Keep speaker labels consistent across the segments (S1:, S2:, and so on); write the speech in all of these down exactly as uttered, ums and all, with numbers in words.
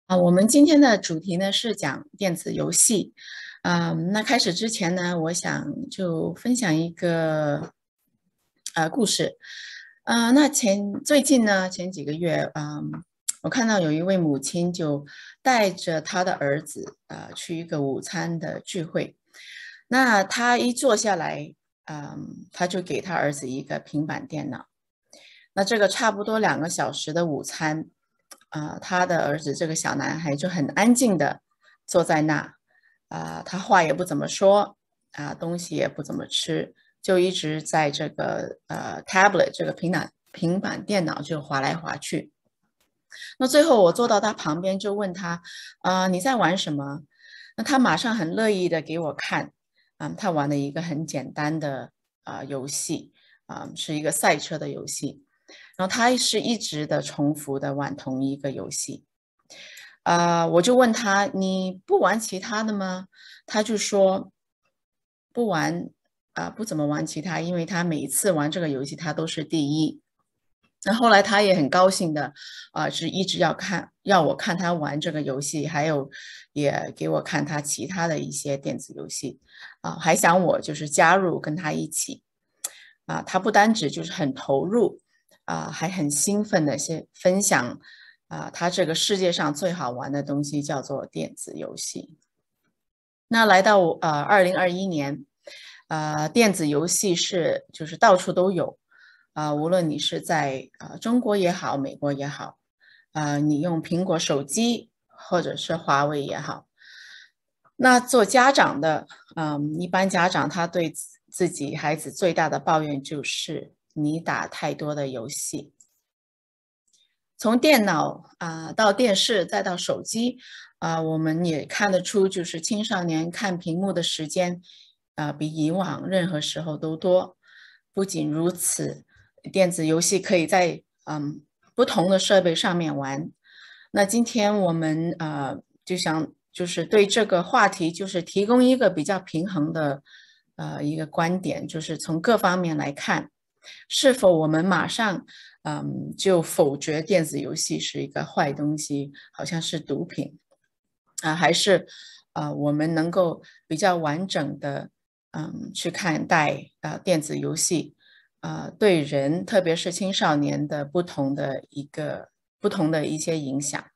S1: 啊，我们今天的主题呢是讲电子游戏。嗯，那开始之前呢，我想就分享一个呃故事。呃，那前最近呢，前几个月，嗯，我看到有一位母亲就带着她的儿子，呃，去一个午餐的聚会。那他一坐下来，嗯，他就给他儿子一个平板电脑。那这个差不多两个小时的午餐，啊、他的儿子这个小男孩就很安静的坐在那，啊、他话也不怎么说，啊、东西也不怎么吃，就一直在这个呃 tablet 这个平板平板电脑就划来划去。那最后我坐到他旁边就问他，啊、你在玩什么？那他马上很乐意的给我看，啊、他玩了一个很简单的啊、游戏，啊、是一个赛车的游戏。然后他是一直的重复的玩同一个游戏。啊、我就问他，你不玩其他的吗？他就说不玩，啊、不怎么玩其他，因为他每一次玩这个游戏他都是第一。那后来他也很高兴的，啊、是一直要看，要我看他玩这个游戏，还有也给我看他其他的一些电子游戏，啊、还想我就是加入跟他一起。啊、他不单只就是很投入，啊、还很兴奋的先分享，啊、他这个世界上最好玩的东西叫做电子游戏。那来到呃二零二一年，呃，电子游戏是就是到处都有，啊、无论你是在呃中国也好，美国也好，啊、你用苹果手机或者是华为也好，那做家长的，嗯，一般家长他对自自己孩子最大的抱怨就是你打太多的游戏。从电脑啊、到电视再到手机啊、我们也看得出，就是青少年看屏幕的时间啊、比以往任何时候都多。不仅如此，电子游戏可以在嗯不同的设备上面玩。那今天我们呃就想就是对这个话题就是提供一个比较平衡的呃一个观点，就是从各方面来看，是否我们马上嗯，就否决电子游戏是一个坏东西，好像是毒品啊，还是呃，我们能够比较完整的嗯去看待呃电子游戏呃对人，特别是青少年的不同的一个不同的一些影响。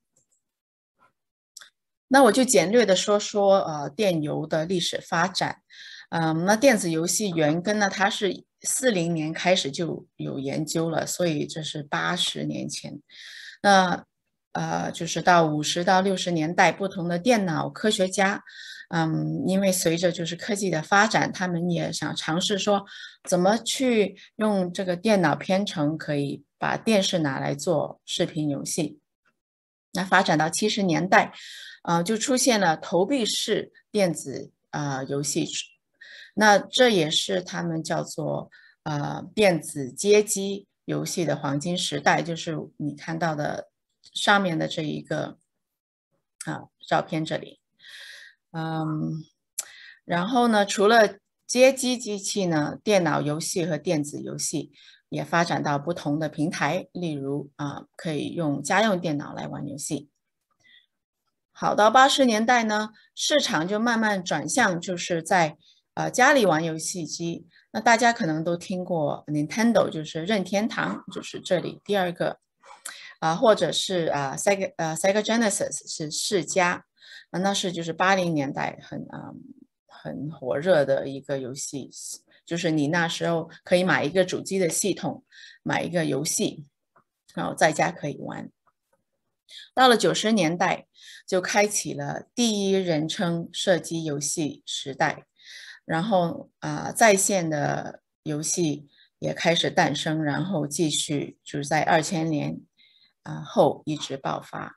S1: 那我就简略的说说呃电游的历史发展。嗯，那电子游戏原根呢，它是四零年开始就有研究了，所以这是八十年前。那呃，就是到五十到六十年代，不同的电脑科学家，嗯，因为随着就是科技的发展，他们也想尝试说怎么去用这个电脑编程，可以把电视拿来做视频游戏。那发展到七十年代，呃，就出现了投币式电子呃游戏，那这也是他们叫做呃电子街机游戏的黄金时代，就是你看到的上面的这一个啊照片这里。嗯，然后呢，除了街机机器呢，电脑游戏和电子游戏也发展到不同的平台，例如啊，可以用家用电脑来玩游戏。好，到八十年代呢，市场就慢慢转向，就是在呃家里玩游戏机。那大家可能都听过 Nintendo，就是任天堂，就是这里第二个啊、或者是啊、Sega 呃 Sega Genesis 是世嘉，啊那是就是八零年代很啊、很火热的一个游戏，就是你那时候可以买一个主机的系统，买一个游戏，然后在家可以玩。到了九十年代，就开启了第一人称射击游戏时代，然后啊、呃在线的游戏也开始诞生，然后继续就是在二千年啊、呃后一直爆发。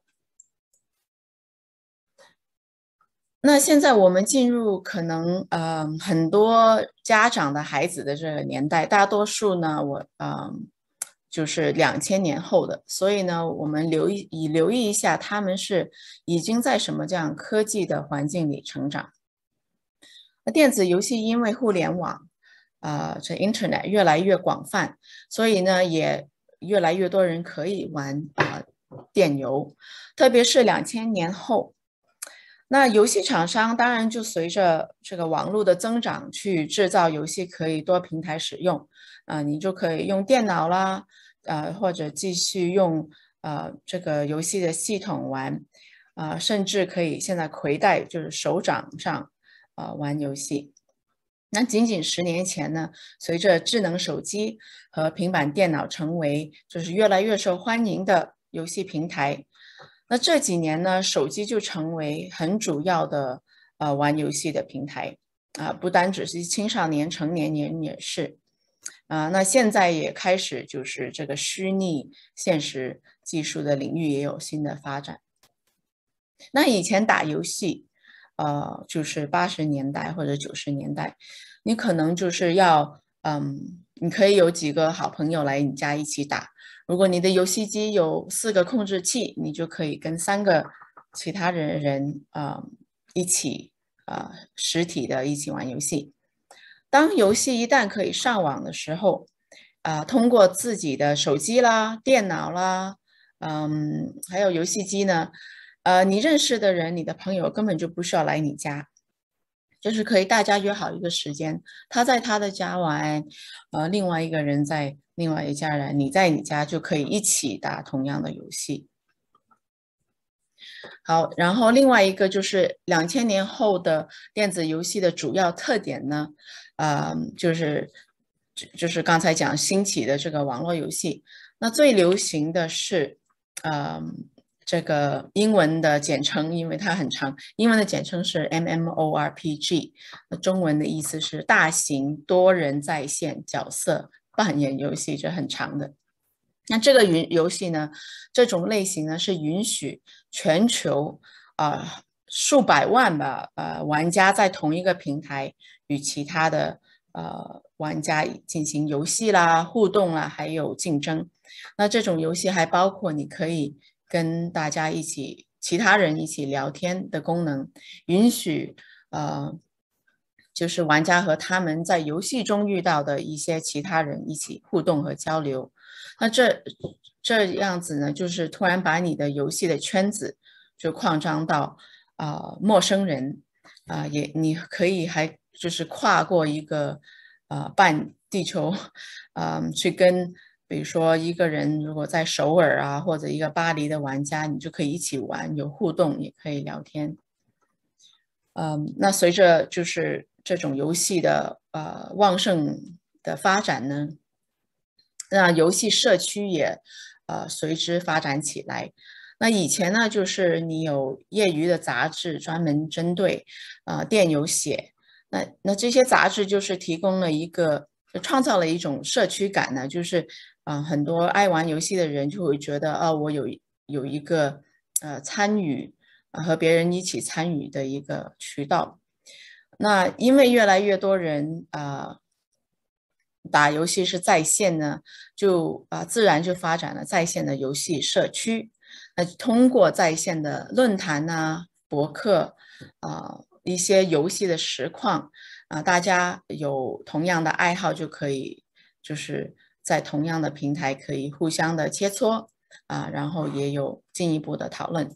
S1: 那现在我们进入可能呃很多家长的孩子的这个年代，大多数呢，我嗯、呃、就是两千年后的，所以呢，我们留意以留意一下，他们是已经在什么这样科技的环境里成长。那电子游戏因为互联网，啊、呃，这 Internet 越来越广泛，所以呢，也越来越多人可以玩啊、呃电游，特别是两千年后。那游戏厂商当然就随着这个网络的增长，去制造游戏可以多平台使用，啊、呃，你就可以用电脑啦，呃，或者继续用呃这个游戏的系统玩，啊、呃，甚至可以现在携带就是手掌上，呃，玩游戏。那仅仅十年前呢，随着智能手机和平板电脑成为就是越来越受欢迎的游戏平台。那这几年呢，手机就成为很主要的呃玩游戏的平台啊、呃，不单只是青少年，成年人也是啊、呃。那现在也开始就是这个虚拟现实技术的领域也有新的发展。那以前打游戏，呃，就是八十年代或者九十年代，你可能就是要嗯，你可以有几个好朋友来你家一起打。如果你的游戏机有四个控制器，你就可以跟三个其他人人啊、呃、一起啊、呃、实体的一起玩游戏。当游戏一旦可以上网的时候，啊、呃，通过自己的手机啦、电脑啦，嗯，还有游戏机呢，呃，你认识的人，你的朋友根本就不需要来你家。就是可以大家约好一个时间，他在他的家玩，呃，另外一个人在另外一家人，你在你家就可以一起打同样的游戏。好，然后另外一个就是两千年后的电子游戏的主要特点呢，呃，就是就是刚才讲兴起的这个网络游戏，那最流行的是，呃，这个英文的简称，因为它很长，英文的简称是 M M O R P G， 中文的意思是大型多人在线角色扮演游戏，这很长的。那这个云游戏呢，这种类型呢是允许全球啊、呃、数百万吧呃玩家在同一个平台与其他的呃玩家进行游戏啦、互动啦，还有竞争。那这种游戏还包括你可以跟大家一起、其他人一起聊天的功能，允许呃就是玩家和他们在游戏中遇到的一些其他人一起互动和交流。那这这样子呢，就是突然把你的游戏的圈子就扩张到啊、呃、陌生人啊、呃，也你可以还就是跨过一个啊、呃、半地球，嗯、呃，去跟比如说一个人如果在首尔啊或者一个巴黎的玩家，你就可以一起玩，有互动，也可以聊天。嗯，那随着就是这种游戏的呃旺盛的发展呢，那游戏社区也呃随之发展起来。那以前呢，就是你有业余的杂志专门针对呃电游写，那那这些杂志就是提供了一个，就创造了一种社区感呢，就是啊、呃、很多爱玩游戏的人就会觉得啊、哦、我有有一个呃参与啊、呃、和别人一起参与的一个渠道。那因为越来越多人啊。呃打游戏是在线呢，就啊、呃、自然就发展了在线的游戏社区。那通过在线的论坛呐、博客啊、呃、一些游戏的实况啊、呃，大家有同样的爱好就可以，就是在同样的平台可以互相的切磋啊、呃，然后也有进一步的讨论。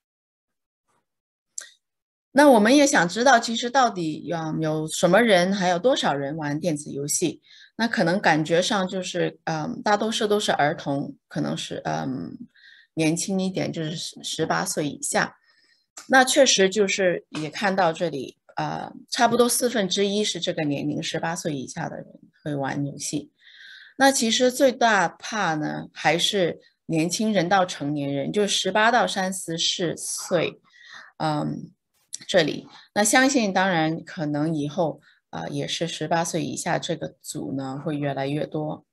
S1: 那我们也想知道，其实到底有有什么人，还有多少人玩电子游戏？那可能感觉上就是，嗯，大多数都是儿童，可能是嗯年轻一点，就是十十八岁以下。那确实就是也看到这里，呃，差不多四分之一是这个年龄，十八岁以下的人会玩游戏。那其实最大怕呢，还是年轻人到成年人，就十八到三十四岁，嗯。这里，那相信当然可能以后啊、呃、也是十八岁以下这个组呢会越来越多。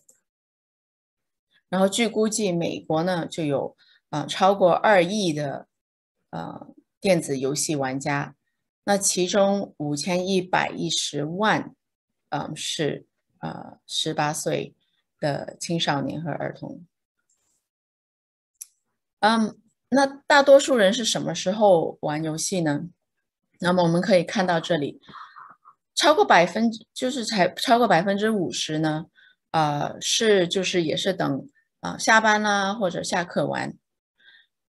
S1: 然后据估计，美国呢就有啊、呃、超过二亿的呃电子游戏玩家，那其中五千一百一十万嗯、呃、是呃十八岁的青少年和儿童。嗯，那大多数人是什么时候玩游戏呢？那么我们可以看到这里，超过百分之就是才超过百分之五十呢，呃，是就是也是等啊、呃、下班啦或者下课玩。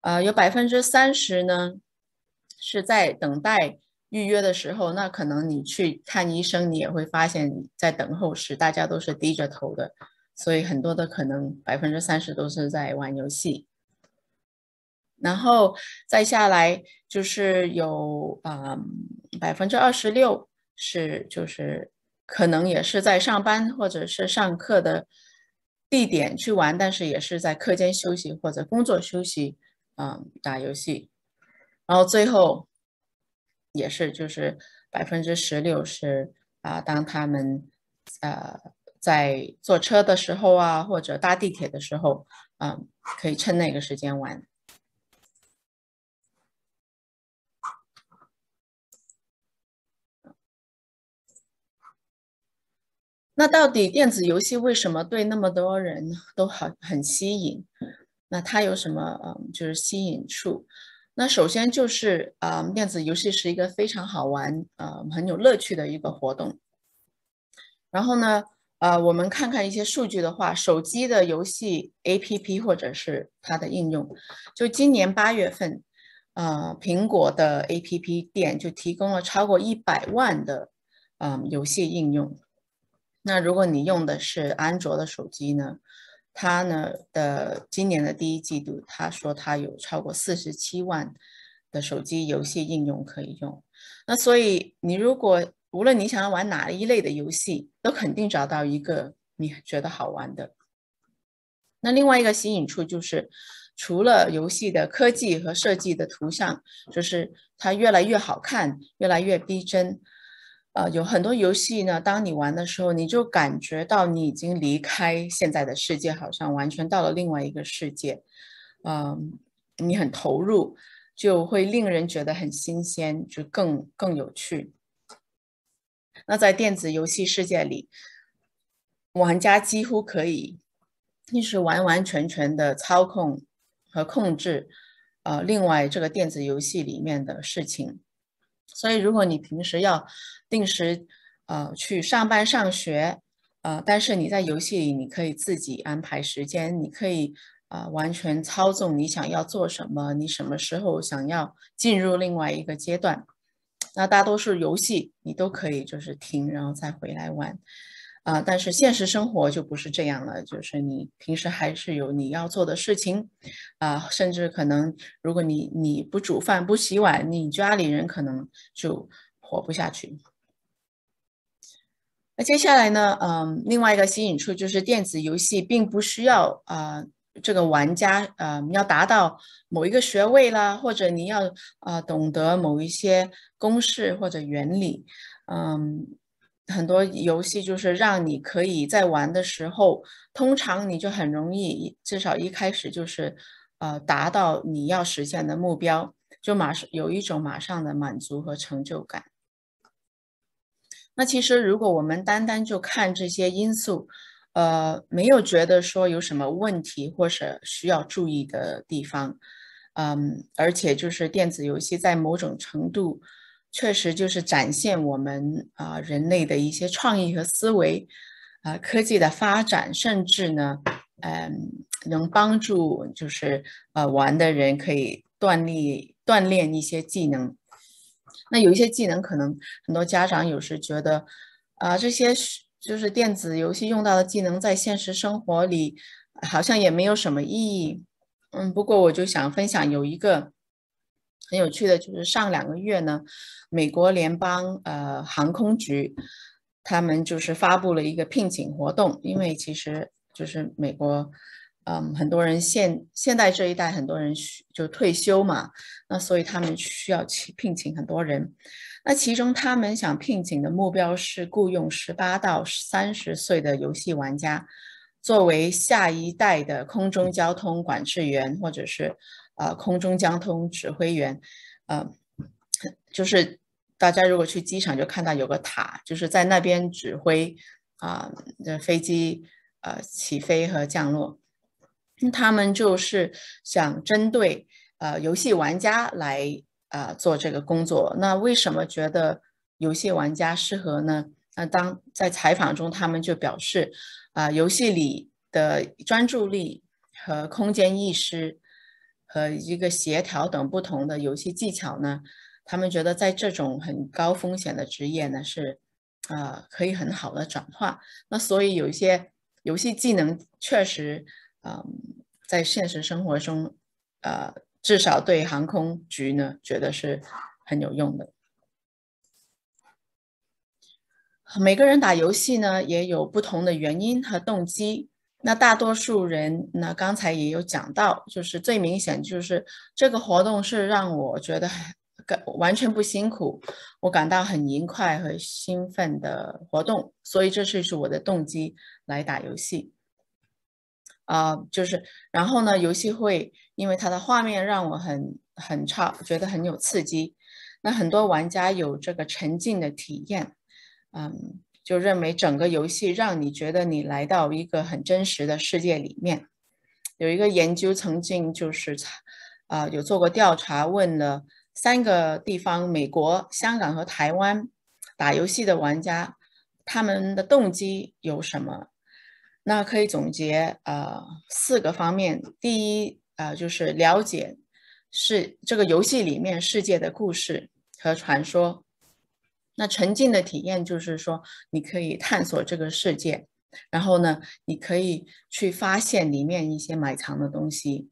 S1: 呃，有百分之三十呢是在等待预约的时候，那可能你去看医生，你也会发现，在等候时大家都是低着头的，所以很多的可能百分之三十都是在玩游戏。然后再下来就是有啊百分之二十六是就是可能也是在上班或者是上课的地点去玩，但是也是在课间休息或者工作休息啊、嗯、打游戏。然后最后也是就是百分之十六是啊、当他们呃在坐车的时候啊或者搭地铁的时候，嗯、可以趁那个时间玩。那到底电子游戏为什么对那么多人都很很吸引？那它有什么嗯，就是吸引处？那首先就是啊、呃电子游戏是一个非常好玩、呃很有乐趣的一个活动。然后呢，呃，我们看看一些数据的话，手机的游戏 A P P 或者是它的应用，就今年八月份，呃，苹果的 A P P 店就提供了超过一百万的嗯、呃游戏应用。那如果你用的是安卓的手机呢，它呢的今年的第一季度，他说它有超过四十七万的手机游戏应用可以用。那所以你如果无论你想要玩哪一类的游戏，都肯定找到一个你觉得好玩的。那另外一个吸引处就是，除了游戏的科技和设计的图像，就是它越来越好看，越来越逼真。呃，有很多游戏呢，当你玩的时候，你就感觉到你已经离开现在的世界，好像完全到了另外一个世界。嗯、你很投入，就会令人觉得很新鲜，就更更有趣。那在电子游戏世界里，玩家几乎可以就是完完全全的操控和控制，呃，另外这个电子游戏里面的事情。所以，如果你平时要定时呃去上班上学，呃，但是你在游戏里你可以自己安排时间，你可以呃完全操纵你想要做什么，你什么时候想要进入另外一个阶段。那大多数游戏你都可以就是停，然后再回来玩。啊、呃但是现实生活就不是这样了，就是你平时还是有你要做的事情，啊、呃甚至可能如果你你不煮饭不洗碗，你家里人可能就活不下去。那接下来呢，嗯，另外一个吸引处就是电子游戏并不需要啊、呃这个玩家呃要达到某一个学位啦，或者你要呃懂得某一些公式或者原理，嗯，很多游戏就是让你可以在玩的时候，通常你就很容易，至少一开始就是呃达到你要实现的目标，就马上有一种马上的满足和成就感。那其实如果我们单单就看这些因素，呃，没有觉得说有什么问题或者需要注意的地方，嗯，而且就是电子游戏在某种程度确实就是展现我们啊、呃人类的一些创意和思维，啊、呃科技的发展，甚至呢，嗯，能帮助就是呃玩的人可以锻炼锻炼一些技能。那有一些技能，可能很多家长有时觉得，啊、这些是就是电子游戏用到的技能，在现实生活里好像也没有什么意义。嗯，不过我就想分享有一个很有趣的，就是上两个月呢，美国联邦呃航空局他们就是发布了一个聘请活动，因为其实就是美国。嗯，很多人现现在这一代很多人就退休嘛，那所以他们需要去聘请很多人。那其中他们想聘请的目标是雇佣十八到三十岁的游戏玩家，作为下一代的空中交通管制员或者是呃空中交通指挥员。呃，就是大家如果去机场就看到有个塔，就是在那边指挥啊、呃、飞机呃起飞和降落。他们就是想针对呃游戏玩家来呃做这个工作。那为什么觉得游戏玩家适合呢？那当在采访中，他们就表示，啊、呃游戏里的专注力和空间意识和一个协调等不同的游戏技巧呢，他们觉得在这种很高风险的职业呢是呃可以很好的转化。那所以有一些游戏技能确实嗯、呃、在现实生活中呃至少对航空局呢觉得是很有用的。每个人打游戏呢也有不同的原因和动机。那大多数人呢，刚才也有讲到，就是最明显就是这个活动是让我觉得完全不辛苦，我感到很愉快和兴奋的活动，所以这就是我的动机来打游戏。啊、呃，就是，然后呢，游戏会因为它的画面让我很很超，觉得很有刺激。那很多玩家有这个沉浸的体验，嗯，就认为整个游戏让你觉得你来到一个很真实的世界里面。有一个研究曾经就是啊、呃、有做过调查，问了三个地方，美国、香港和台湾打游戏的玩家，他们的动机有什么？那可以总结呃四个方面。第一呃就是了解是这个游戏里面世界的故事和传说。那沉浸的体验就是说你可以探索这个世界，然后呢你可以去发现里面一些埋藏的东西。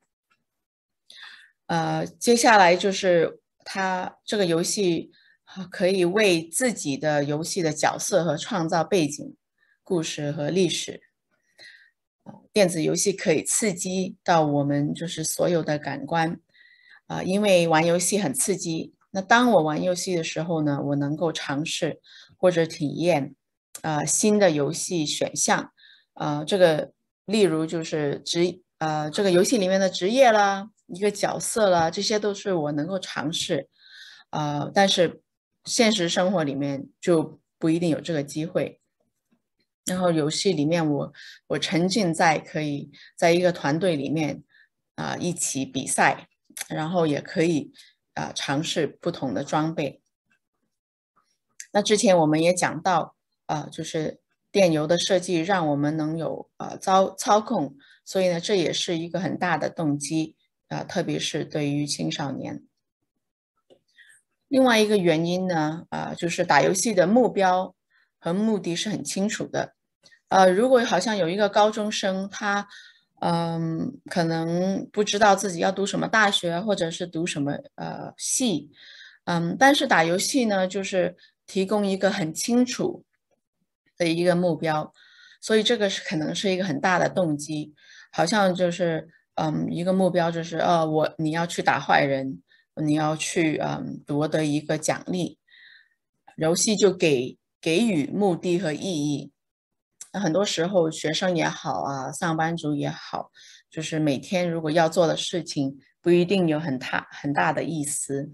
S1: 呃接下来就是它这个游戏可以为自己的游戏的角色和创造背景、故事和历史。电子游戏可以刺激到我们就是所有的感官，啊、呃，因为玩游戏很刺激。那当我玩游戏的时候呢，我能够尝试或者体验啊、呃、新的游戏选项，啊、呃，这个例如就是职呃这个游戏里面的职业啦，一个角色啦，这些都是我能够尝试，呃，但是现实生活里面就不一定有这个机会。然后游戏里面我我沉浸在可以在一个团队里面啊、呃、一起比赛，然后也可以啊、呃、尝试不同的装备。那之前我们也讲到啊、呃、就是电游的设计让我们能有呃操操控，所以呢这也是一个很大的动机啊、呃、特别是对于青少年。另外一个原因呢啊、呃、就是打游戏的目标和目的是很清楚的。呃，如果好像有一个高中生，他嗯，可能不知道自己要读什么大学，或者是读什么呃系，嗯，但是打游戏呢，就是提供一个很清楚的一个目标，所以这个是可能是一个很大的动机，好像就是嗯一个目标就是呃我你要去打坏人，你要去嗯夺得一个奖励，游戏就给给予目的和意义。很多时候学生也好啊，上班族也好，就是每天如果要做的事情不一定有很大很大的意思，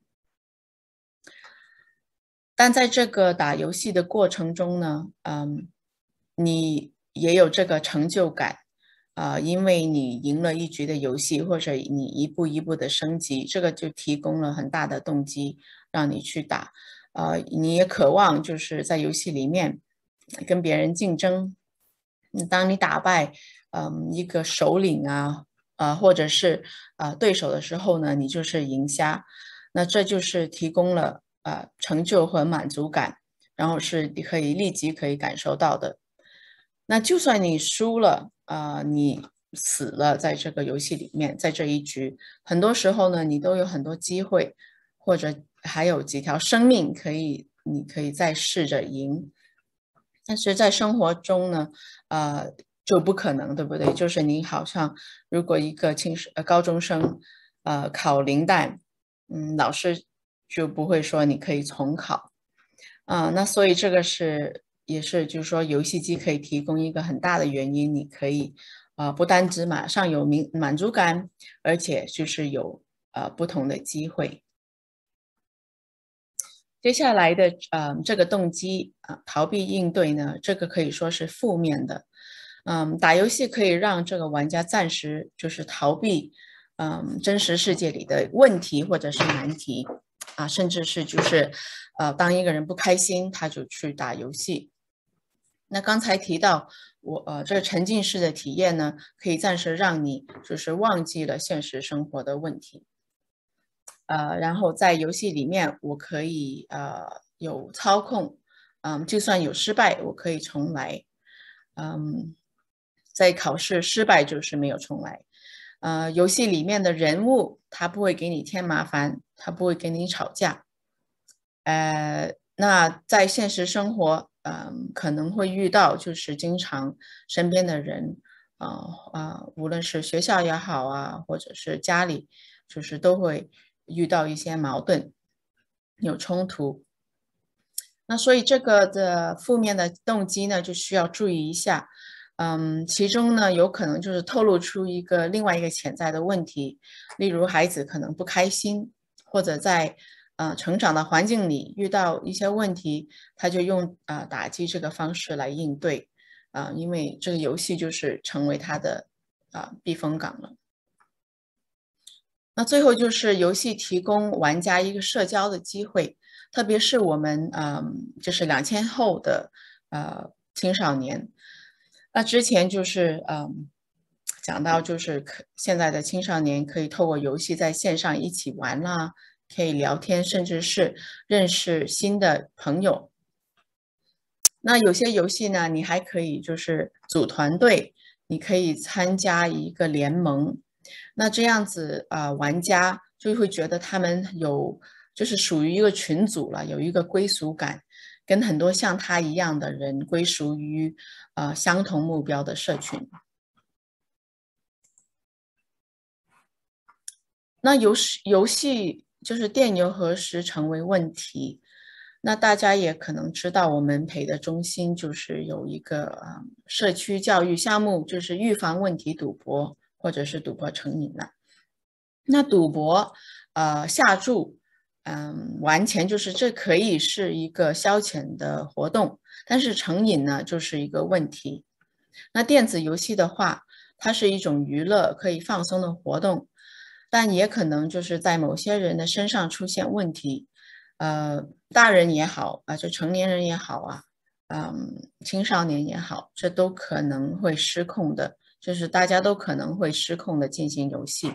S1: 但在这个打游戏的过程中呢，嗯，你也有这个成就感啊、呃，因为你赢了一局的游戏，或者你一步一步的升级，这个就提供了很大的动机让你去打，呃，你也渴望就是在游戏里面跟别人竞争。当你打败嗯一个首领啊，呃或者是呃对手的时候呢，你就是赢家，那这就是提供了呃成就和满足感，然后是你可以立即可以感受到的。那就算你输了，啊、呃，你死了，在这个游戏里面，在这一局，很多时候呢，你都有很多机会，或者还有几条生命可以，你可以再试着赢。但是在生活中呢，呃，就不可能，对不对？就是你好像如果一个青呃高中生，呃，考零蛋，嗯，老师就不会说你可以重考，啊、那所以这个是也是就是说游戏机可以提供一个很大的原因，你可以啊、呃不单只马上有满满足感，而且就是有呃不同的机会。接下来的呃这个动机啊、呃、逃避应对呢，这个可以说是负面的。嗯，打游戏可以让这个玩家暂时就是逃避嗯真实世界里的问题或者是难题啊，甚至是就是呃当一个人不开心，他就去打游戏。 那刚才提到我呃这个沉浸式的体验呢，可以暂时让你就是忘记了现实生活的问题。呃，然后在游戏里面，我可以呃有操控，嗯，就算有失败，我可以重来，嗯，在考试失败就是没有重来。呃，游戏里面的人物他不会给你添麻烦，他不会跟你吵架。呃，那在现实生活，嗯，可能会遇到就是经常身边的人，啊、啊、无论是学校也好啊，或者是家里，就是都会遇到一些矛盾，有冲突。那所以这个的负面的动机呢，就需要注意一下。嗯，其中呢，有可能就是透露出一个另外一个潜在的问题，例如孩子可能不开心，或者在呃成长的环境里遇到一些问题，他就用呃打击这个方式来应对，啊、因为这个游戏就是成为他的啊、避风港了。那最后就是游戏提供玩家一个社交的机会，特别是我们嗯，就是两千后的呃青少年。那之前就是嗯，讲到就是可现在的青少年可以透过游戏在线上一起玩啦，可以聊天，甚至是认识新的朋友。那有些游戏呢，你还可以就是组团队，你可以参加一个联盟。那这样子啊、呃玩家就会觉得他们有就是属于一个群组了，有一个归属感，跟很多像他一样的人归属于呃相同目标的社群。那游戏游戏就是电游何时成为问题？那大家也可能知道，我们培的中心就是有一个呃社区教育项目，就是预防问题赌博或者是赌博成瘾了。那赌博，呃，下注，嗯，玩钱就是这可以是一个消遣的活动，但是成瘾呢，就是一个问题。那电子游戏的话，它是一种娱乐，可以放松的活动，但也可能就是在某些人的身上出现问题，呃，大人也好，啊、就成年人也好啊，嗯，青少年也好，这都可能会失控的，就是大家都可能会失控的进行游戏。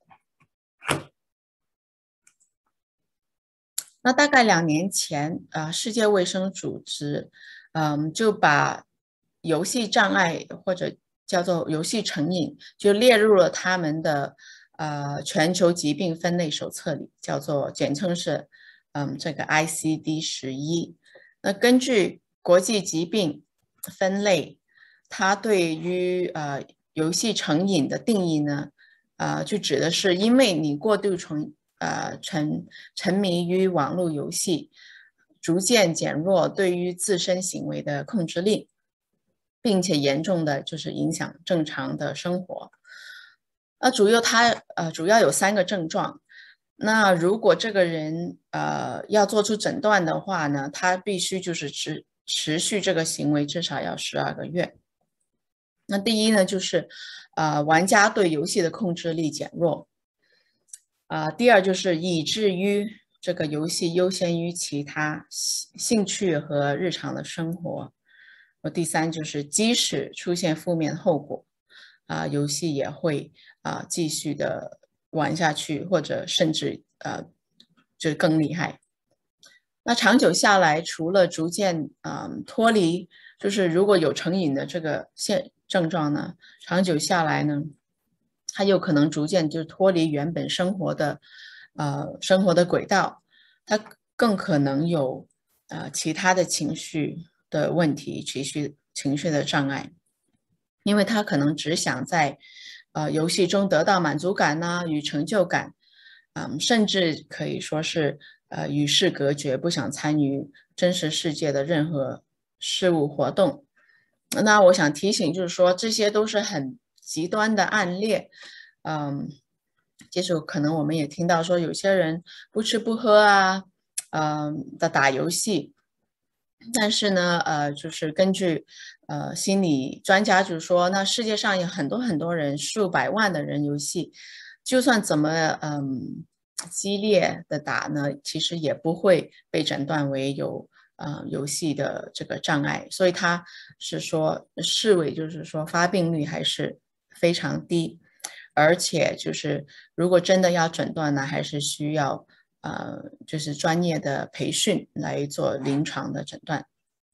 S1: 那大概两年前，啊、呃世界卫生组织，嗯，就把游戏障碍或者叫做游戏成瘾，就列入了他们的呃全球疾病分类手册里，叫做简称是嗯这个 I C D 十一。那根据国际疾病分类，它对于呃游戏成瘾的定义呢，呃，就指的是因为你过度沉呃沉沉迷于网络游戏，逐渐减弱对于自身行为的控制力，并且严重的就是影响正常的生活。那主要它呃主要有三个症状。那如果这个人呃要做出诊断的话呢，他必须就是持持续这个行为至少要十二个月。那第一呢，就是呃玩家对游戏的控制力减弱。啊、第二就是以至于这个游戏优先于其他兴趣和日常的生活。呃第三就是即使出现负面后果，啊、游戏也会啊、继续的玩下去，或者甚至呃就更厉害。那长久下来，除了逐渐嗯脱离，就是如果有成瘾的这个现症状呢，长久下来呢，它有可能逐渐就脱离原本生活的呃生活的轨道，它更可能有呃其他的情绪的问题，情绪情绪的障碍，因为他可能只想在呃游戏中得到满足感呐、与成就感。嗯，甚至可以说是呃与世隔绝，不想参与真实世界的任何事物活动。那我想提醒，就是说这些都是很极端的案例。嗯，就是可能我们也听到说，有些人不吃不喝啊，嗯的打游戏。但是呢，呃，就是根据呃心理专家就是说，那世界上有很多很多人，数百万的人游戏，就算怎么嗯激烈的打呢，其实也不会被诊断为有呃游戏的这个障碍，所以他是说视为就是说发病率还是非常低，而且就是如果真的要诊断呢，还是需要呃就是专业的培训来做临床的诊断。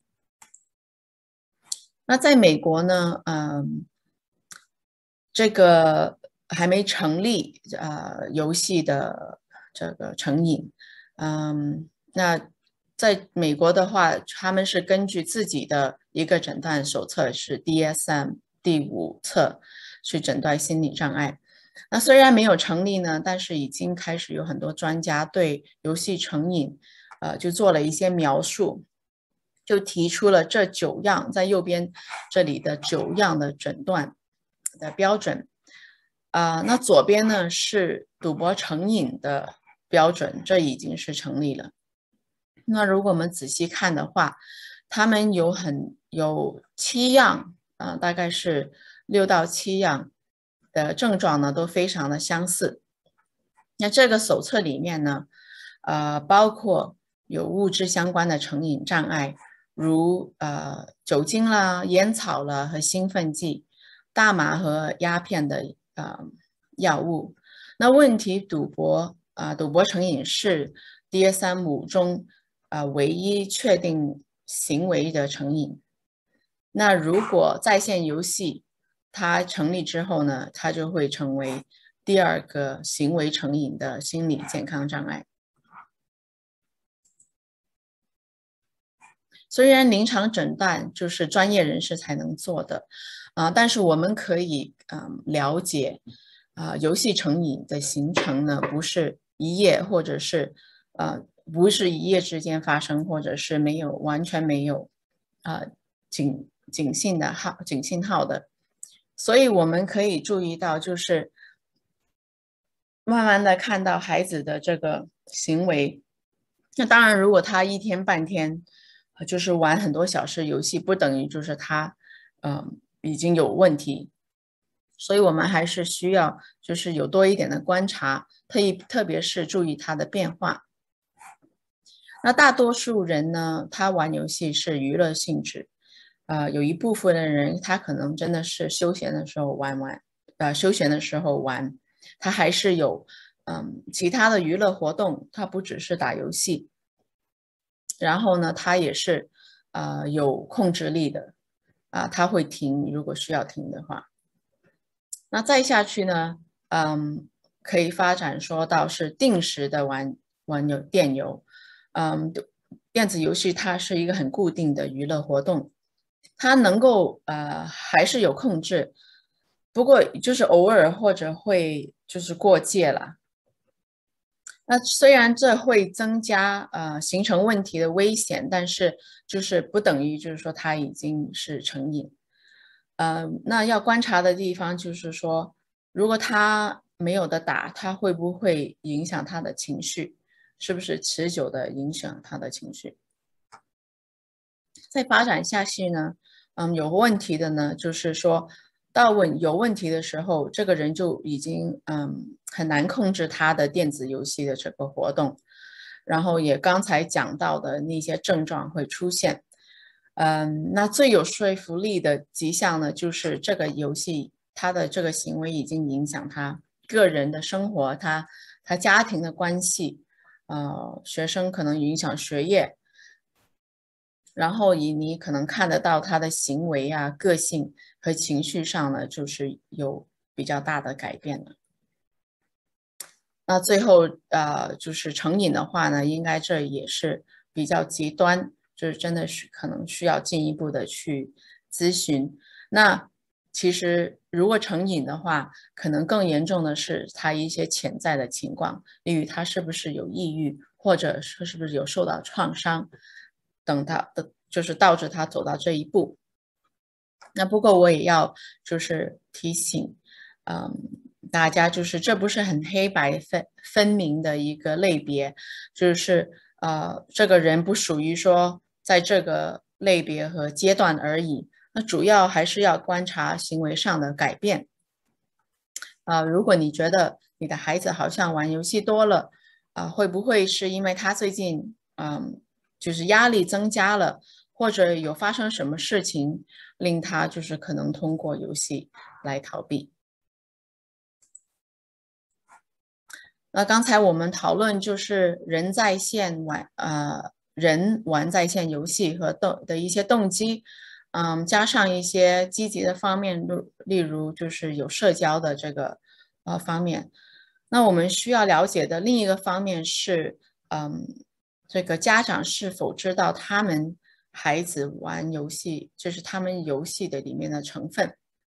S1: 那在美国呢，嗯，这个还没成立呃游戏的这个成瘾，嗯，那在美国的话，他们是根据自己的一个诊断手册是 D S M 第五册去诊断心理障碍。那虽然没有成立呢，但是已经开始有很多专家对游戏成瘾，呃，就做了一些描述。就提出了这九样，在右边这里的九样的诊断的标准。啊、呃，那左边呢是赌博成瘾的标准，这已经是成立了。那如果我们仔细看的话，他们有很有七样，啊、呃，大概是六到七样的症状呢，都非常的相似。那这个手册里面呢，呃，包括有物质相关的成瘾障碍。如呃酒精啦、烟草啦和兴奋剂、大麻和鸦片的呃药物。那问题赌博啊、呃，赌博成瘾是 D S M 五中啊、呃、唯一确定行为的成瘾。那如果在线游戏它成立之后呢，它就会成为第二个行为成瘾的心理健康障碍。虽然临床诊断就是专业人士才能做的，啊、呃，但是我们可以嗯、呃、了解，啊、呃，游戏成瘾的形成呢，不是一夜或者是呃不是一夜之间发生，或者是没有完全没有啊、呃、警警信的号警信号的，所以我们可以注意到，就是慢慢的看到孩子的这个行为。那当然，如果他一天半天就是玩很多小时游戏，不等于就是他嗯已经有问题，所以我们还是需要就是有多一点的观察，特意特别是注意他的变化。那大多数人呢，他玩游戏是娱乐性质，呃，有一部分的人他可能真的是休闲的时候玩玩，呃，休闲的时候玩，他还是有嗯其他的娱乐活动，他不只是打游戏。然后呢，他也是呃有控制力的啊、呃，他会停，如果需要停的话。那再下去呢，嗯，可以发展说到是定时的玩玩游电游，嗯，电子游戏它是一个很固定的娱乐活动，它能够呃还是有控制，不过就是偶尔或者会就是过界了。那虽然这会增加呃形成问题的危险，但是就是不等于就是说它已经是成瘾。呃，那要观察的地方就是说，如果他没有的打，他会不会影响他的情绪？是不是持久的影响他的情绪？再发展下去呢，嗯，有问题的呢，就是说到问有问题的时候，这个人就已经嗯很难控制他的电子游戏的这个活动，然后也刚才讲到的那些症状会出现。嗯，那最有说服力的迹象呢，就是这个游戏他的这个行为已经影响他个人的生活，他他家庭的关系，呃，学生可能影响学业。然后以你可能看得到他的行为啊、个性和情绪上呢，就是有比较大的改变了。那最后呃，就是成瘾的话呢，应该这也是比较极端，就是真的是可能需要进一步的去咨询。那其实如果成瘾的话，可能更严重的是他一些潜在的情况，例如他是不是有抑郁，或者是是不是有受到创伤，等他的就是导致他走到这一步。那不过我也要就是提醒，嗯，大家就是这不是很黑白分分明的一个类别，就是呃，这个人不属于说在这个类别和阶段而已。那主要还是要观察行为上的改变。啊、呃，如果你觉得你的孩子好像玩游戏多了，啊、呃，会不会是因为他最近嗯就是压力增加了，或者有发生什么事情令他就是可能通过游戏来逃避。那刚才我们讨论就是人在线玩呃人玩在线游戏和动的一些动机，嗯，加上一些积极的方面，例如就是有社交的这个呃方面。那我们需要了解的另一个方面是，嗯，这个家长是否知道他们孩子玩游戏，就是他们游戏的里面的成分。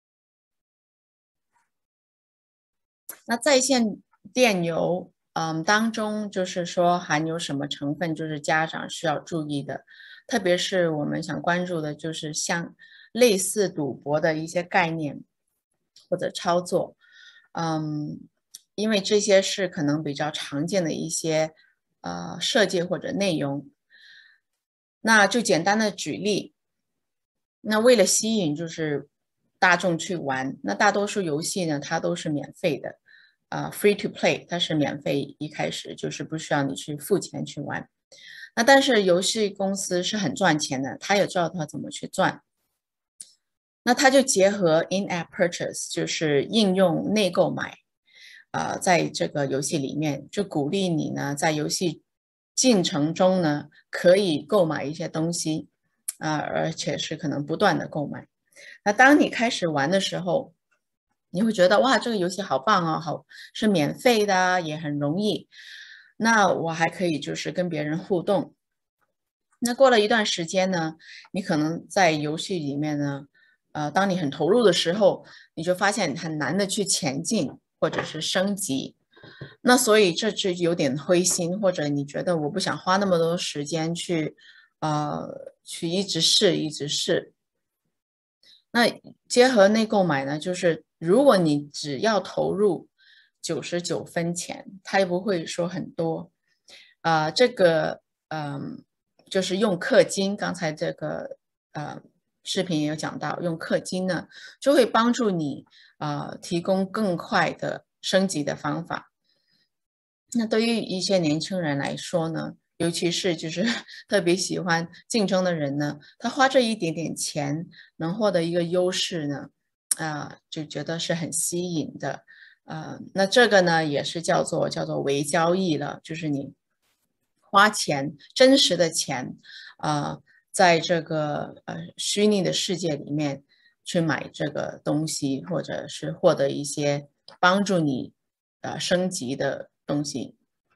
S1: 那在线电游，嗯，当中就是说含有什么成分，就是家长需要注意的，特别是我们想关注的，就是像类似赌博的一些概念或者操作，嗯，因为这些是可能比较常见的一些呃设计或者内容。那就简单的举例，那为了吸引就是大众去玩，那大多数游戏呢，它都是免费的，啊、f r e e to play，它是免费，一开始就是不需要你去付钱去玩。那但是游戏公司是很赚钱的，他也知道他怎么去赚，那他就结合 in-app purchase，就是应用内购买，呃，在这个游戏里面就鼓励你呢，在游戏进程中呢，可以购买一些东西，啊、而且是可能不断的购买。那当你开始玩的时候，你会觉得哇，这个游戏好棒哦，好，是免费的，也很容易。那我还可以就是跟别人互动。那过了一段时间呢，你可能在游戏里面呢，呃，当你很投入的时候，你就发现很难的去前进或者是升级。那所以这就有点灰心，或者你觉得我不想花那么多时间去，呃，去一直试一直试。那结合内购买呢，就是如果你只要投入九十九分钱，它也不会说很多。啊、呃这个嗯，就是用氪金，刚才这个呃视频也有讲到，用氪金呢就会帮助你啊、呃提供更快的升级的方法。那对于一些年轻人来说呢，尤其是就是特别喜欢竞争的人呢，他花这一点点钱能获得一个优势呢，啊、呃就觉得是很吸引的。呃，那这个呢也是叫做叫做微交易了，就是你花钱真实的钱，呃，在这个呃虚拟的世界里面去买这个东西，或者是获得一些帮助你呃升级的东西。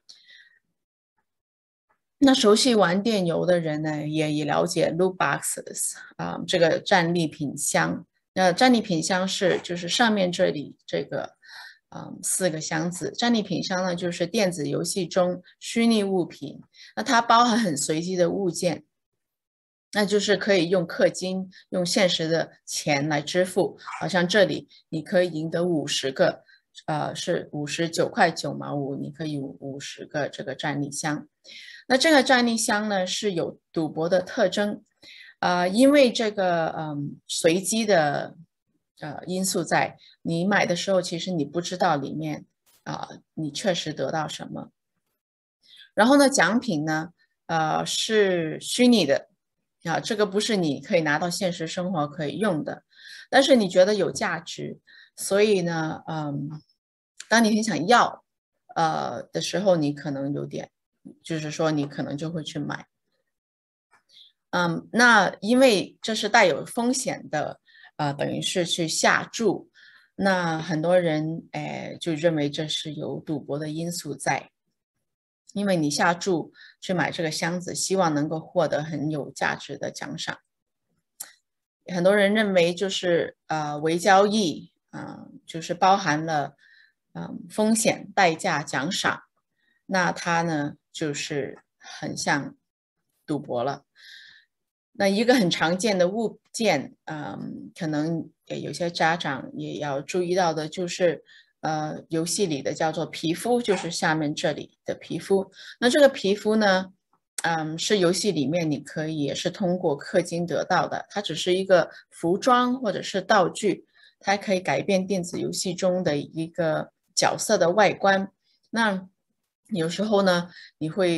S1: 那熟悉玩电游的人呢，也也了解 loot boxes 啊、这个战利品箱。那战利品箱是就是上面这里这个，嗯，四个箱子。战利品箱呢，就是电子游戏中虚拟物品，那它包含很随机的物件，那就是可以用氪金，用现实的钱来支付。好像这里你可以赢得五十个，呃，是五十九块九毛五，你可以五十个这个战利箱。那这个战利箱呢是有赌博的特征，呃，因为这个嗯随机的呃因素在，你买的时候其实你不知道里面啊、呃、你确实得到什么。然后呢，奖品呢，呃是虚拟的啊，这个不是你可以拿到现实生活可以用的，但是你觉得有价值，所以呢，嗯，当你很想要呃的时候，你可能有点。就是说你可能就会去买。嗯，那因为这是带有风险的，呃，等于是去下注，那很多人哎就认为这是有赌博的因素在，因为你下注去买这个箱子，希望能够获得很有价值的奖赏。很多人认为就是呃微交易，嗯、呃，就是包含了嗯、呃、风险、代价、奖赏，那它呢就是很像赌博了。那一个很常见的物件，嗯，可能也有些家长也要注意到的，就是呃游戏里的叫做皮肤，就是下面这里的皮肤。那这个皮肤呢？嗯，是游戏里面你可以也是通过氪金得到的，它只是一个服装或者是道具，它可以改变电子游戏中的一个角色的外观。那有时候呢，你会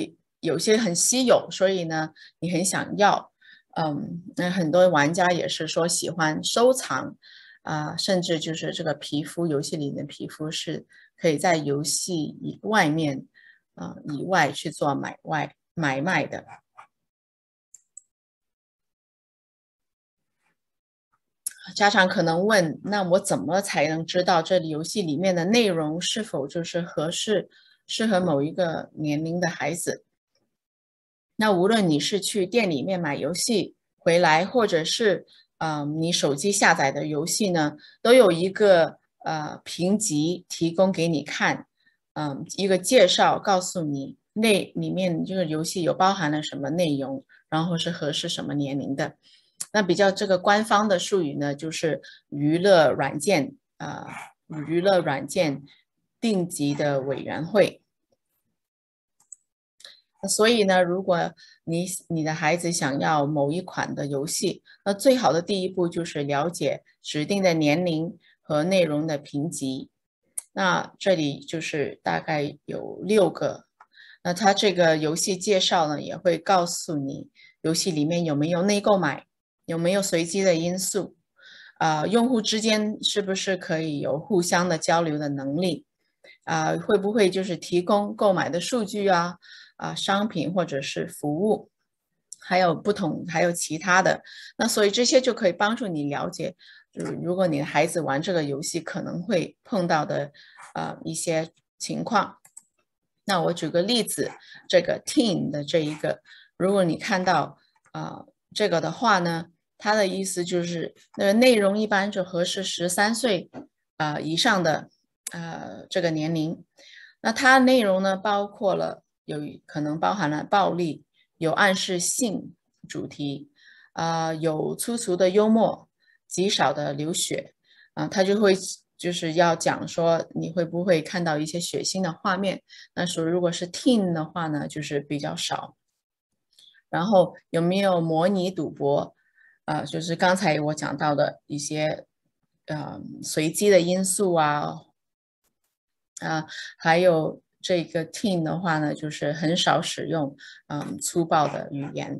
S1: 有些很稀有，所以呢你很想要。嗯，那很多玩家也是说喜欢收藏啊、呃，甚至就是这个皮肤，游戏里的皮肤是可以在游戏以外面啊、呃、以外去做买外买卖的。家长可能问，那我怎么才能知道这里游戏里面的内容是否就是合适适合某一个年龄的孩子？那无论你是去店里面买游戏回来，或者是呃你手机下载的游戏呢，都有一个呃评级提供给你看，嗯、呃，一个介绍告诉你内里面这个游戏有包含了什么内容，然后是合适什么年龄的。那比较这个官方的术语呢，就是娱乐软件啊、呃，娱乐软件定级的委员会。所以呢，如果你你的孩子想要某一款的游戏，那最好的第一步就是了解指定的年龄和内容的评级。那这里就是大概有六个。那它这个游戏介绍呢，也会告诉你游戏里面有没有内购买，有没有随机的因素，啊、呃，用户之间是不是可以有互相的交流的能力，啊、呃，会不会就是提供购买的数据啊？啊，商品或者是服务，还有不同，还有其他的。那所以这些就可以帮助你了解，就是如果你的孩子玩这个游戏可能会碰到的呃一些情况。那我举个例子，这个 teen 的这一个，如果你看到啊、呃、这个的话呢，它的意思就是那个内容一般就合适十三岁啊、呃、以上的呃这个年龄。那它内容呢包括了。有可能包含了暴力，有暗示性主题，啊、呃，有粗俗的幽默，极少的流血，啊、呃，他就会就是要讲说你会不会看到一些血腥的画面？那说如果是 teen 的话呢，就是比较少。然后有没有模拟赌博？啊、呃，就是刚才我讲到的一些呃随机的因素啊，啊，还有这个 teen 的话呢，就是很少使用嗯粗暴的语言。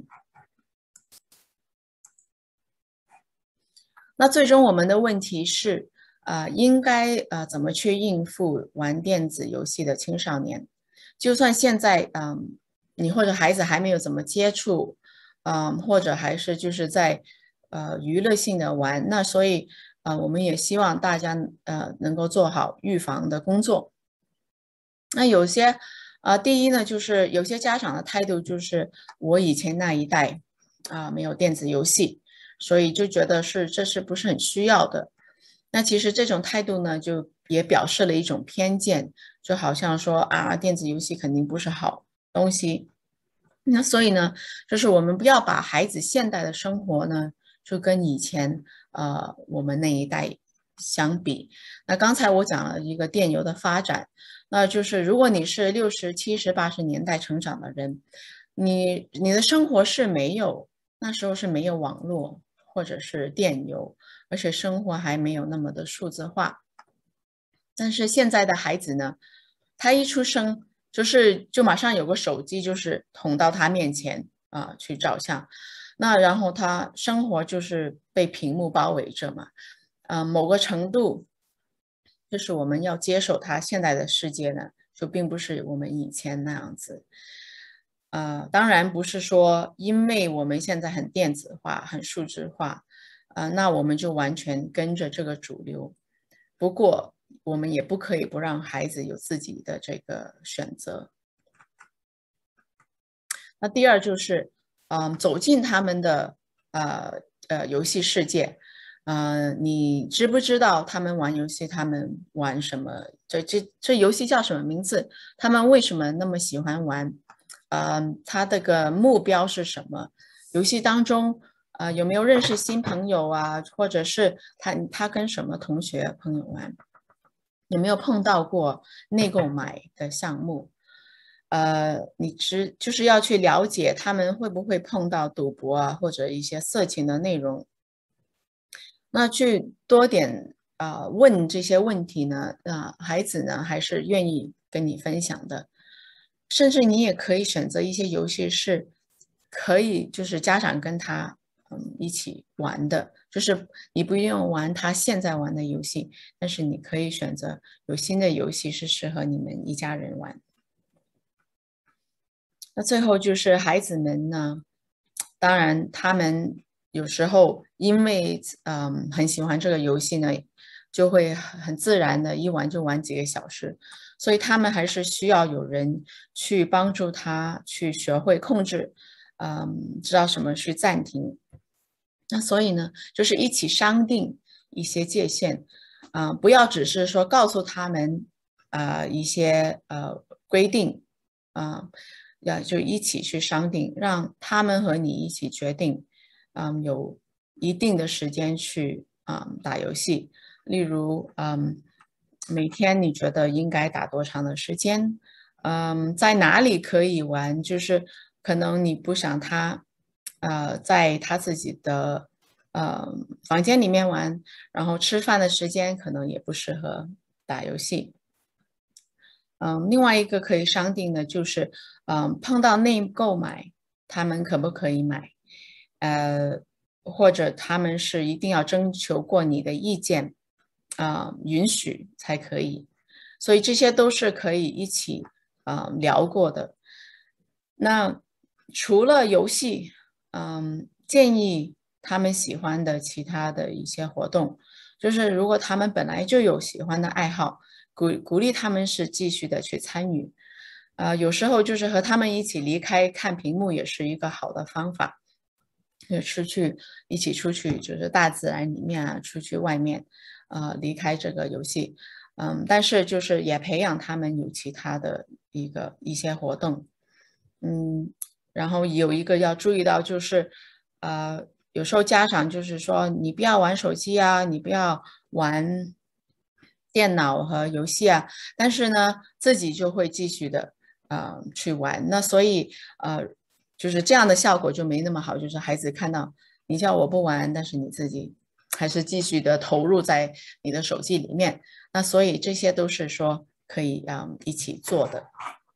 S1: 那最终我们的问题是，啊、呃，应该呃怎么去应付玩电子游戏的青少年？就算现在嗯你或者孩子还没有怎么接触，嗯或者还是就是在呃娱乐性的玩，那所以呃我们也希望大家呃能够做好预防的工作。那有些，呃，第一呢，就是有些家长的态度就是我以前那一代啊、没有电子游戏，所以就觉得是这是不是很需要的。那其实这种态度呢，就也表示了一种偏见，就好像说啊，电子游戏肯定不是好东西。那所以呢，就是我们不要把孩子现代的生活呢，就跟以前呃我们那一代相比。那刚才我讲了一个电邮的发展。那就是如果你是六十七十八十年代成长的人，你你的生活是没有那时候是没有网络或者是电邮，而且生活还没有那么的数字化。但是现在的孩子呢，他一出生就是就马上有个手机，就是捅到他面前啊去照相，那然后他生活就是被屏幕包围着嘛，呃，某个程度。就是我们要接受它现在的世界呢，就并不是我们以前那样子。呃，当然不是说因为我们现在很电子化、很数字化，呃，那我们就完全跟着这个主流。不过，我们也不可以不让孩子有自己的这个选择。那第二就是，嗯、呃，走进他们的呃呃游戏世界。呃，你知不知道他们玩游戏，他们玩什么？这这这游戏叫什么名字？他们为什么那么喜欢玩？呃，他这个目标是什么？游戏当中，呃，有没有认识新朋友啊？或者是他他跟什么同学朋友玩？有没有碰到过内购买的项目？呃，你只就是要去了解他们会不会碰到赌博啊，或者一些色情的内容。那去多点啊、呃、问这些问题呢，那、呃、孩子呢还是愿意跟你分享的。 甚至你也可以选择一些游戏是可以就是家长跟他嗯一起玩的，就是你不用玩他现在玩的游戏，但是你可以选择有新的游戏是适合你们一家人玩。那最后就是孩子们呢，当然他们有时候因为嗯很喜欢这个游戏呢，就会很自然的一玩就玩几个小时，所以他们还是需要有人去帮助他去学会控制，嗯，知道什么去暂停。那所以呢，就是一起商定一些界限，啊、呃不要只是说告诉他们啊、呃、一些呃规定，啊、要就一起去商定，让他们和你一起决定，嗯，有一定的时间去啊、嗯、打游戏，例如嗯，每天你觉得应该打多长的时间？嗯，在哪里可以玩？就是可能你不想他，呃，在他自己的呃房间里面玩，然后吃饭的时间可能也不适合打游戏。嗯，另外一个可以商定的就是，嗯，碰到内购买，他们可不可以买？呃，或者他们是一定要征求过你的意见，啊、允许才可以。所以这些都是可以一起啊、聊过的。那除了游戏，嗯，建议他们喜欢的其他的一些活动，就是如果他们本来就有喜欢的爱好。鼓鼓励他们是继续的去参与，呃，有时候就是和他们一起离开看屏幕也是一个好的方法，就出去一起出去，就是大自然里面啊，出去外面，呃，离开这个游戏，嗯，但是就是也培养他们有其他的一个一些活动，嗯，然后有一个要注意到就是，呃，有时候家长就是说你不要玩手机啊，你不要玩。电脑和游戏啊，但是呢，自己就会继续的呃去玩，那所以呃就是这样的效果就没那么好，就是孩子看到你叫我不玩，但是你自己还是继续的投入在你的手机里面，那所以这些都是说可以嗯一起做的。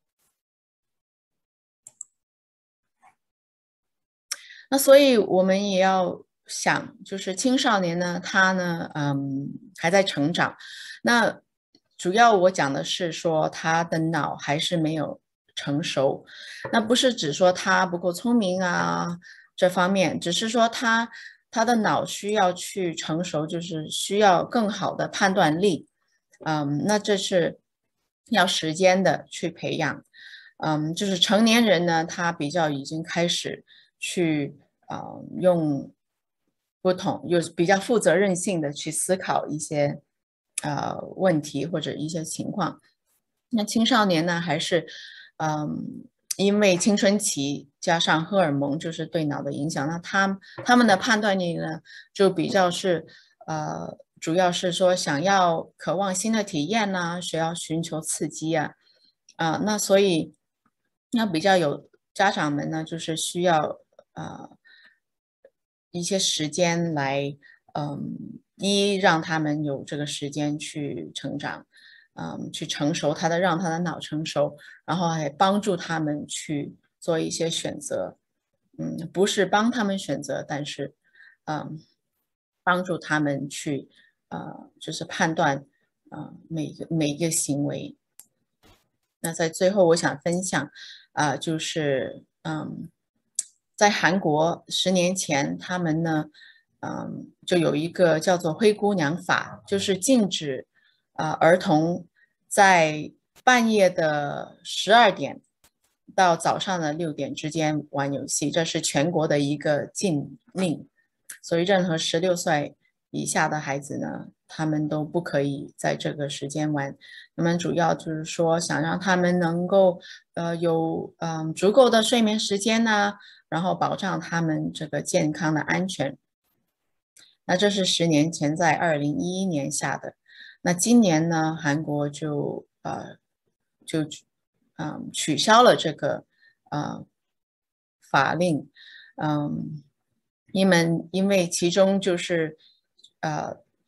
S1: 那所以我们也要想，就是青少年呢，他呢，嗯，还在成长。那主要我讲的是说，他的脑还是没有成熟。那不是指说他不够聪明啊这方面，只是说他他的脑需要去成熟，就是需要更好的判断力。嗯，那这是要时间的去培养。嗯，就是成年人呢，他比较已经开始去呃用不同，有比较负责任性的去思考一些呃问题或者一些情况。那青少年呢，还是嗯，因为青春期加上荷尔蒙就是对脑的影响，那他他们的判断力呢，就比较是呃，主要是说想要渴望新的体验呐、需要寻求刺激啊，啊、那所以那比较有家长们呢，就是需要呃一些时间来，嗯，一让他们有这个时间去成长，嗯，去成熟他的，让他的脑成熟，然后还帮助他们去做一些选择，嗯，不是帮他们选择，但是，嗯，帮助他们去，呃，就是判断，呃，每个每一个行为。那在最后，我想分享，啊、就是嗯，在韩国十年前，他们呢，嗯，就有一个叫做“灰姑娘法”，就是禁止啊、儿童在半夜的十二点到早上的六点之间玩游戏，这是全国的一个禁令，所以任何十六岁以下的孩子呢，他们都不可以在这个时间玩。那么主要就是说，想让他们能够呃有嗯、呃足够的睡眠时间呢，然后保障他们这个健康的安全。那这是十年前在二零一一年下的。那今年呢，韩国就呃就嗯取消了这个呃法令，嗯，因为因为其中就是呃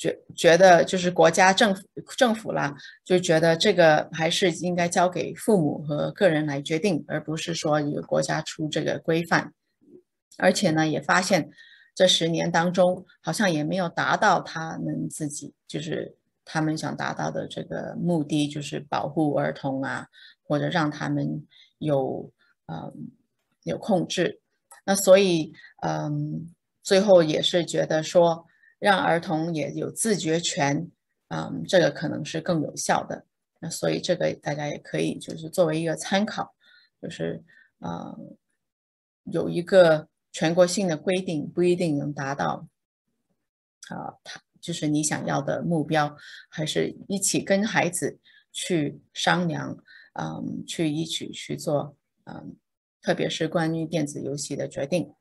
S1: 觉觉得就是国家政府政府啦，就觉得这个还是应该交给父母和个人来决定，而不是说由国家出这个规范。而且呢，也发现这十年当中，好像也没有达到他们自己就是他们想达到的这个目的，就是保护儿童啊，或者让他们有嗯有控制。那所以嗯，最后也是觉得说，让儿童也有自决权，嗯，这个可能是更有效的。那所以这个大家也可以就是作为一个参考，就是呃有一个全国性的规定不一定能达到啊，他、呃、就是你想要的目标，还是一起跟孩子去商量，嗯，去一起去做，嗯，特别是关于电子游戏的决定。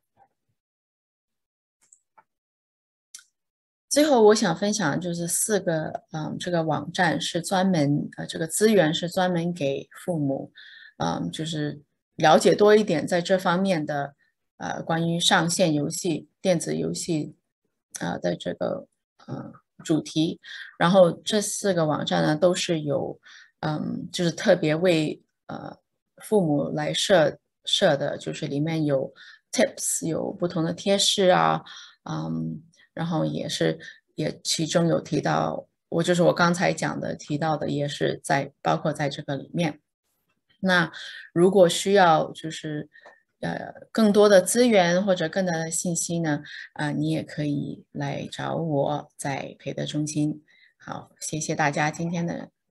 S1: 最后我想分享就是四个，嗯，这个网站是专门，呃，这个资源是专门给父母，嗯，就是了解多一点在这方面的，呃，关于上线游戏、电子游戏，啊、呃、的这个，呃，主题。然后这四个网站呢，都是有，嗯，就是特别为呃父母来设设的，就是里面有 tips，有不同的贴士啊，嗯。然后也是也其中有提到，我就是我刚才讲的提到的，也是在包括在这个里面。那如果需要就是呃更多的资源或者更多的信息呢，啊、呃，你也可以来找我在培德中心。好，谢谢大家今天的